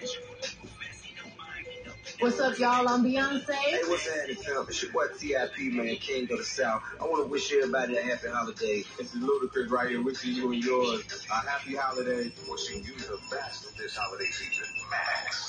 What's up, y'all? I'm Beyonce. Hey, what's happening, pimp? It's your boy T.I.P., man, King of the South. I want to wish everybody a happy holiday. This is Ludacris right here wishing you and yours a happy holiday. Wishing you the best this holiday season. Max.